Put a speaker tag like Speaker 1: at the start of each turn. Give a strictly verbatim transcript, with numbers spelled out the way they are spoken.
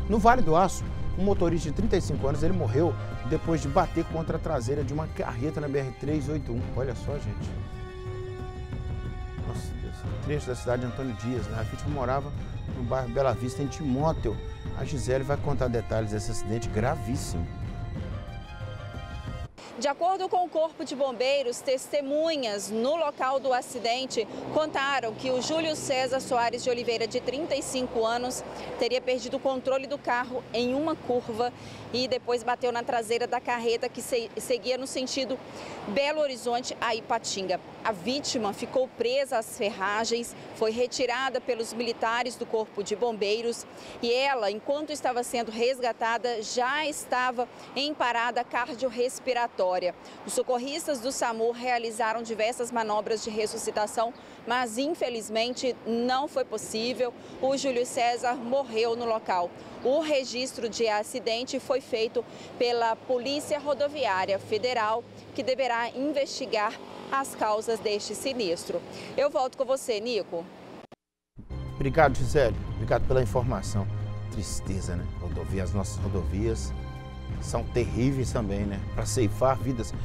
Speaker 1: No Vale do Aço, um motorista de trinta e cinco anos, ele morreu depois de bater contra a traseira de uma carreta na B R trezentos e oitenta e um. Olha só, gente. Nossa Deus. Trecho da cidade de Antônio Dias, né? A vítima morava no bairro Bela Vista, em Timóteo. A Gisele vai contar detalhes desse acidente gravíssimo.
Speaker 2: De acordo com o Corpo de Bombeiros, testemunhas no local do acidente contaram que o Júlio César Soares de Oliveira, de trinta e cinco anos, teria perdido o controle do carro em uma curva e depois bateu na traseira da carreta que seguia no sentido Belo Horizonte a Ipatinga. A vítima ficou presa às ferragens, foi retirada pelos militares do Corpo de Bombeiros e ela, enquanto estava sendo resgatada, já estava em parada cardiorrespiratória. Os socorristas do SAMU realizaram diversas manobras de ressuscitação, mas infelizmente não foi possível. O Júlio César morreu no local. O registro de acidente foi feito pela Polícia Rodoviária Federal, que deverá investigar as causas deste sinistro. Eu volto com você, Nico.
Speaker 1: Obrigado, Gisele. Obrigado pela informação. Tristeza, né? Rodovia, as nossas rodovias são terríveis também, né? Para ceifar vidas.